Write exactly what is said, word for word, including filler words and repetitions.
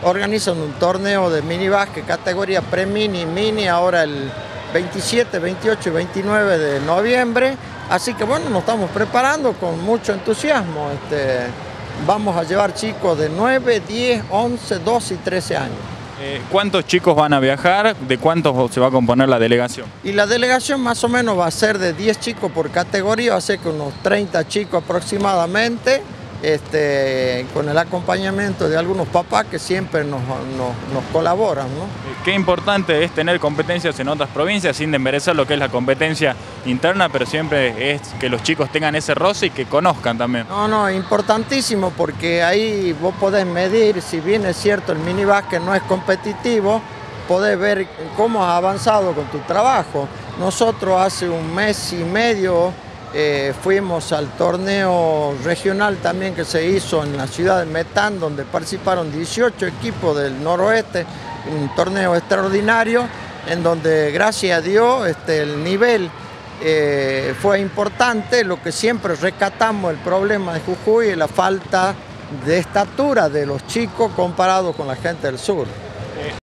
organizan un torneo de mini básquet categoría pre-mini y mini ahora el veintisiete, veintiocho y veintinueve de noviembre. Así que bueno, nos estamos preparando con mucho entusiasmo. Este, vamos a llevar chicos de nueve, diez, once, doce y trece años. Eh, ¿Cuántos chicos van a viajar? ¿De cuántos se va a componer la delegación? Y la delegación más o menos va a ser de diez chicos por categoría, va a ser que unos treinta chicos aproximadamente, este, con el acompañamiento de algunos papás que siempre nos, nos, nos colaboran, ¿no? Qué importante es tener competencias en otras provincias sin desmerecer lo que es la competencia interna, pero siempre es que los chicos tengan ese roce y que conozcan también. No, no, importantísimo porque ahí vos podés medir, si bien es cierto el mini básquet no es competitivo, podés ver cómo has avanzado con tu trabajo. Nosotros hace un mes y medio eh, fuimos al torneo regional también que se hizo en la ciudad de Metán, donde participaron dieciocho equipos del noroeste, un torneo extraordinario en donde gracias a Dios este, el nivel eh, fue importante. Lo que siempre rescatamos el problema de Jujuy es la falta de estatura de los chicos comparado con la gente del sur.